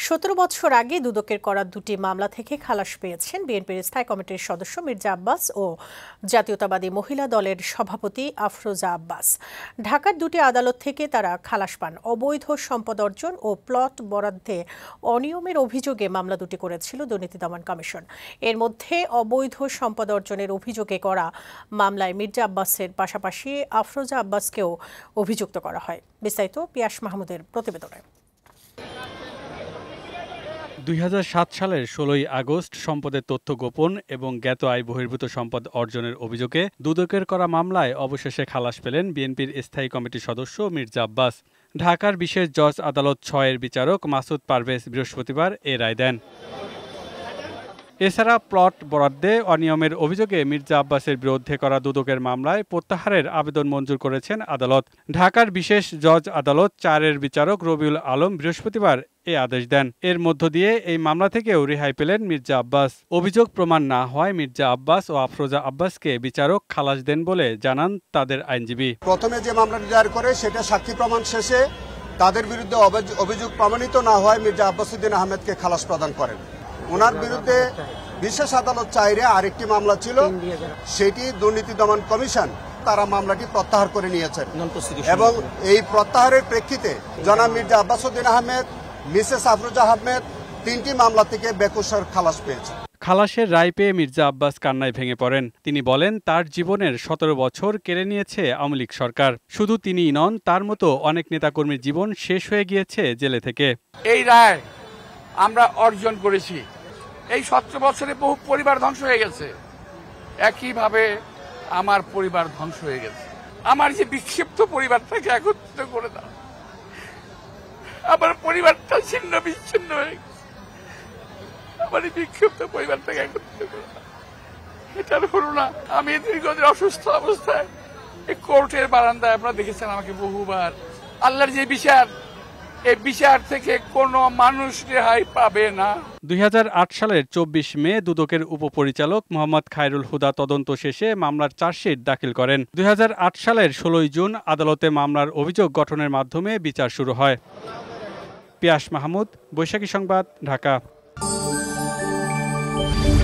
17 বছর আগে দুদকের করা দুটি মামলা থেকে খালাস পেয়েছেন বিএনপির স্থায়ী কমিটির সদস্য মির্জা আব্বাস ও জাতীয়তাবাদী মহিলা দলের সভাপতি আফরোজা আব্বাস। ঢাকার দুটি আদালত থেকে তারা খালাস পান। অবৈধ সম্পদ অর্জন ও প্লট বরাদ্দে অনিয়মের অভিযোগে মামলা দুটি করেছিল দুর্নীতি দমন কমিশন। এর মধ্যে অবৈধ সম্পদ অর্জনের অভিযোগে করা মামলায় মির্জা আব্বাসের পাশাপাশি আফরোজা আব্বাসকেও অভিযুক্ত করা হয়। বিস্তারিত পিয়াস মাহমুদের প্রতিবেদনে। 2007 সালের 16 আগস্ট সম্পদের তথ্য গোপন এবং জ্ঞাত আয় বহির্ভূত সম্পদ অর্জনের অভিযোগে দুদকের করা মামলায় অবশেষে খালাস পেলেন বিএনপির স্থায়ী কমিটির সদস্য মির্জা আব্বাস। ঢাকার বিশেষ জজ আদালত 6-এর বিচারক মাসুদ পারভেজ বৃহস্পতিবার এ রায় দেন। এছাড়া প্লট বরাদ্দে অনিয়মের অভিযোগে মির্জা আব্বাসের বিরুদ্ধে করা দুদকের মামলায় প্রত্যাহারের আবেদন মঞ্জুর করেছেন আদালত। ঢাকার বিশেষ জজ আদালত 4-এর বিচারক রবিউল আলম বৃহস্পতিবার এ আদেশ দেন। এর মধ্য দিয়ে এই মামলা থেকেও রেহাই পেলেন মির্জা আব্বাস। অভিযোগ প্রমাণ না হওয়ায় মির্জা আব্বাস ও আফরোজা আব্বাসকে বিচারক খালাস দেন বলে জানান তাদের আইনজীবী। প্রথমে যে মামলাটি দায়ের করে সেটা সাক্ষী প্রমাণ শেষে তাদের বিরুদ্ধে অভিযোগ প্রমাণিত না হওয়ায় মির্জা আব্বাসউদ্দিন আহমেদকে খালাস প্রদান করেন। ওনার বিরুদ্ধে বিশেষ আদালত 4-এ আরেকটি মামলা ছিল, সেটি দুর্নীতি দমন কমিশন তারা মামলাটি প্রত্যাহার করে নিয়েছেন এবং এই প্রত্যাহারের প্রেক্ষিতে জনাব মির্জা আব্বাসউদ্দিন আহমেদ, মিসেস আফরোজা আহমেদ 3টি মামলা থেকে বেকসুর খালাস পেয়েছেন। খালাসের রায় পেয়ে মির্জা আব্বাস কান্নায় ভেঙে পড়েন। তিনি বলেন, তার জীবনের 17 বছর কেড়ে নিয়েছে আওয়ামী লীগ সরকার। শুধু তিনিই নন, তার মতো অনেক নেতাকর্মীর জীবন শেষ হয়ে গিয়েছে জেলে থেকে। এই রায় আমরা অর্জন করেছি। এই 17 বছরে বহু পরিবার ধ্বংস হয়ে গেছে, একইভাবে আমার পরিবার ধ্বংস হয়ে গেছে। আমার যে বিক্ষিপ্ত পরিবারটাকে একত্রিত করে দাও, আমার পরিবারটা ছিন্ন বিচ্ছিন্ন হয়ে গেছে, আমার এই বিক্ষিপ্ত পরিবারটাকে একত্রিত করে দাও। এটার হলো না। আমি দীর্ঘদিন অসুস্থ অবস্থায় এই কোর্টের বারান্দায় আপনারা দেখেছেন আমাকে বহুবার। আল্লাহর যে বিচার, এই বিচার থেকে কোনো মানুষ রেহাই পাবে না। 2008 সালের 24 মে দুদকের উপপরিচালক মোহাম্মদ খায়রুল হুদা তদন্ত শেষে মামলার চার্জশিট দাখিল করেন। 2008 সালের 16 জুন আদালতে মামলার অভিযোগ গঠনের মাধ্যমে বিচার শুরু হয়। পিয়াস মাহমুদ, বৈশাখী সংবাদ, ঢাকা।